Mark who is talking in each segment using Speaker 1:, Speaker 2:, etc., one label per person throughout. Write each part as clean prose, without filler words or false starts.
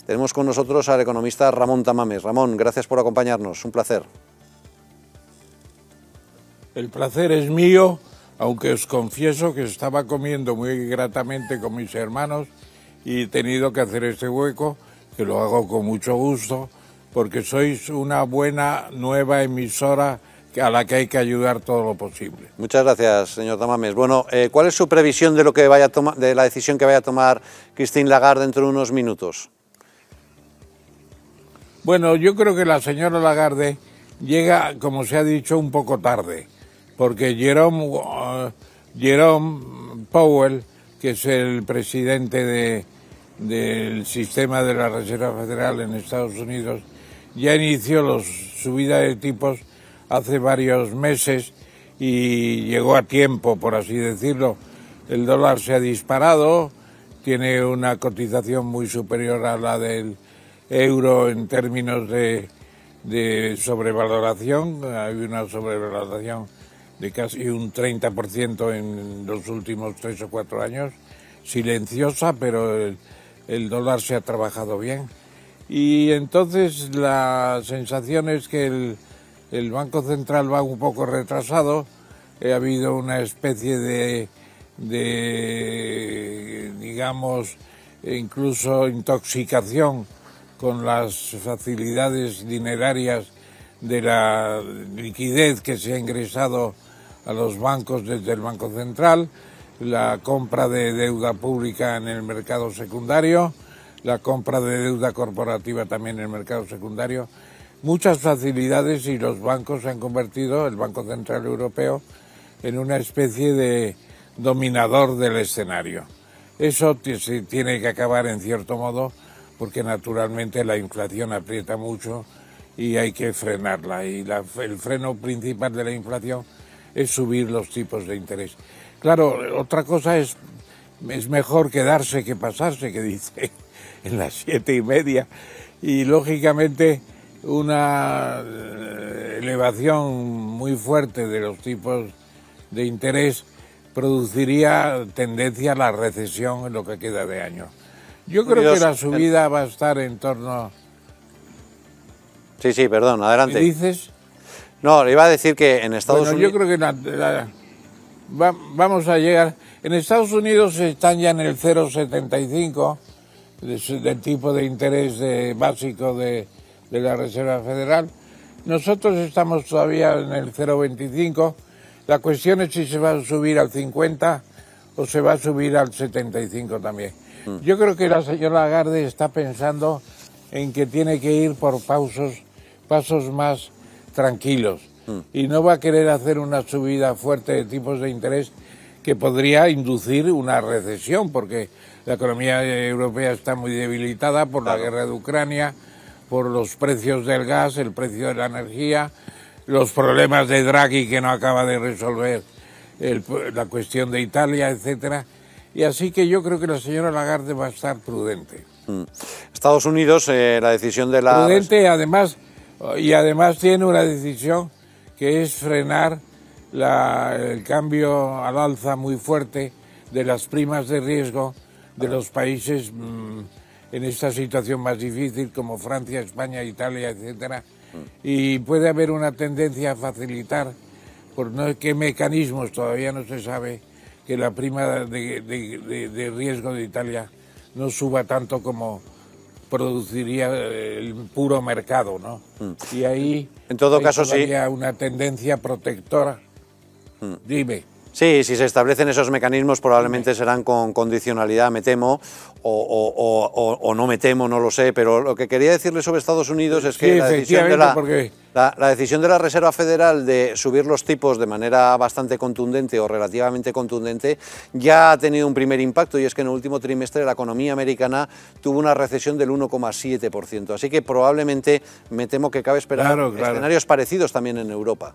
Speaker 1: Tenemos con nosotros al economista Ramón Tamames. Ramón, gracias por acompañarnos, un placer.
Speaker 2: El placer es mío, aunque os confieso que estaba comiendo muy gratamente con mis hermanos y he tenido que hacer este hueco, que lo hago con mucho gusto, porque sois una buena nueva emisora a la que hay que ayudar todo lo posible.
Speaker 1: Muchas gracias, señor Tamames. Bueno, ¿cuál es su previsión de lo que vaya a tomar, de la decisión que vaya a tomar Christine Lagarde dentro de unos minutos?
Speaker 2: Bueno, yo creo que la señora Lagarde llega, como se ha dicho, un poco tarde, porque Jerome Powell, que es el presidente del sistema de la Reserva Federal en Estados Unidos, ya inició la subida de tipos hace varios meses y llegó a tiempo, por así decirlo. El dólar se ha disparado, tiene una cotización muy superior a la del euro en términos de sobrevaloración. Hay una sobrevaloración de casi un 30% en los últimos 3 o 4 años, silenciosa, pero el dólar se ha trabajado bien. Y entonces la sensación es que el Banco Central va un poco retrasado. Ha habido una especie de digamos, incluso intoxicación con las facilidades dinerarias de la liquidez que se ha ingresado a los bancos desde el Banco Central, la compra de deuda pública en el mercado secundario, la compra de deuda corporativa también en el mercado secundario, muchas facilidades, y los bancos se han convertido, el Banco Central Europeo, en una especie de dominador del escenario. Eso se tiene que acabar en cierto modo, porque naturalmente la inflación aprieta mucho y hay que frenarla. Y el freno principal de la inflación es subir los tipos de interés. Claro, otra cosa es mejor quedarse que pasarse, que dice en las 7:30, y lógicamente una elevación muy fuerte de los tipos de interés produciría tendencia a la recesión en lo que queda de año. Yo creo que la subida va a estar en torno...
Speaker 1: Sí, perdón, adelante.
Speaker 2: ¿Qué dices?
Speaker 1: No, le iba a decir que en Estados Unidos...
Speaker 2: Yo creo que vamos a llegar... En Estados Unidos están ya en el 0,75 del tipo de interés básico de la Reserva Federal. Nosotros estamos todavía en el 0,25. La cuestión es si se va a subir al 50 o se va a subir al 75 también. Yo creo que la señora Lagarde está pensando en que tiene que ir por pasos más tranquilos y no va a querer hacer una subida fuerte de tipos de interés que podría inducir una recesión, porque la economía europea está muy debilitada por la guerra de Ucrania, por los precios del gas, el precio de la energía, los problemas de Draghi que no acaba de resolver la cuestión de Italia, etcétera. Y así que yo creo que la señora Lagarde va a estar prudente.
Speaker 1: Estados Unidos, la decisión de la...
Speaker 2: Prudente, además tiene una decisión que es frenar el cambio al alza muy fuerte de las primas de riesgo de los países en esta situación más difícil, como Francia, España, Italia, etcétera. Y puede haber una tendencia a facilitar, por no qué mecanismos todavía no se sabe, que la prima de riesgo de Italia no suba tanto como produciría el puro mercado, ¿no? Y ahí,
Speaker 1: en todo caso, sí,
Speaker 2: una tendencia protectora. Dime.
Speaker 1: Sí, si se establecen esos mecanismos probablemente serán con condicionalidad, me temo, o no me temo, no lo sé, pero lo que quería decirle sobre Estados Unidos es que la decisión de la Reserva Federal de subir los tipos de manera bastante contundente o relativamente contundente ya ha tenido un primer impacto, y es que en el último trimestre la economía americana tuvo una recesión del 1,7%, así que probablemente me temo que cabe esperar escenarios parecidos también en Europa.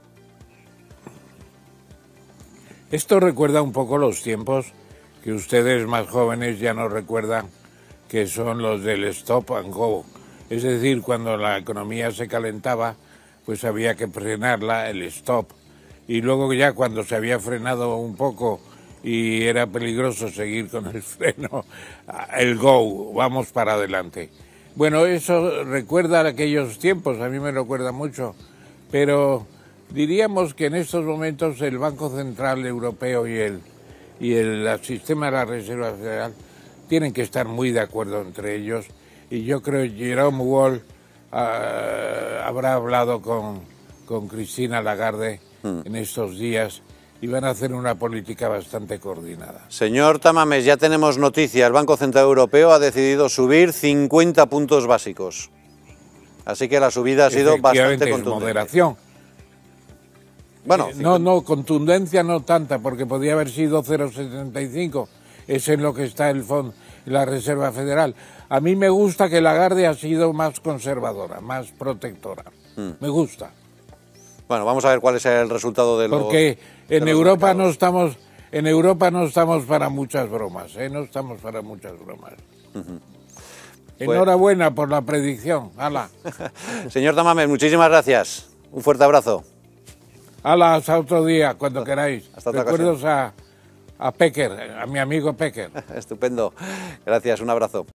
Speaker 2: Esto recuerda un poco los tiempos que ustedes más jóvenes ya no recuerdan, que son los del stop and go. Es decir, cuando la economía se calentaba, pues había que frenarla, el stop. Y luego ya cuando se había frenado un poco y era peligroso seguir con el freno, el go, vamos para adelante. Bueno, eso recuerda a aquellos tiempos, a mí me recuerda mucho, pero diríamos que en estos momentos el Banco Central Europeo y el sistema de la Reserva Federal tienen que estar muy de acuerdo entre ellos, y yo creo que Jerome Wall habrá hablado con Christine Lagarde en estos días y van a hacer una política bastante coordinada.
Speaker 1: Señor Tamames, ya tenemos noticia. El Banco Central Europeo ha decidido subir 50 puntos básicos. Así que la subida ha sido bastante contundente.
Speaker 2: Moderación.
Speaker 1: Bueno,
Speaker 2: no, contundencia no tanta, porque podía haber sido 0,75. Es en lo que está el fondo, la Reserva Federal. A mí me gusta que Lagarde ha sido más conservadora, más protectora. Me gusta.
Speaker 1: Bueno, vamos a ver cuál es el resultado de los...
Speaker 2: Porque en Europa no estamos para muchas bromas, no estamos para muchas bromas. Enhorabuena por la predicción. ¡Hala!
Speaker 1: Señor Tamames, muchísimas gracias. Un fuerte abrazo.
Speaker 2: ¡Hala! Hasta otro día, cuando queráis.
Speaker 1: Hasta otra
Speaker 2: Recuerdos a Pecker, a mi amigo Pecker.
Speaker 1: Estupendo. Gracias, un abrazo.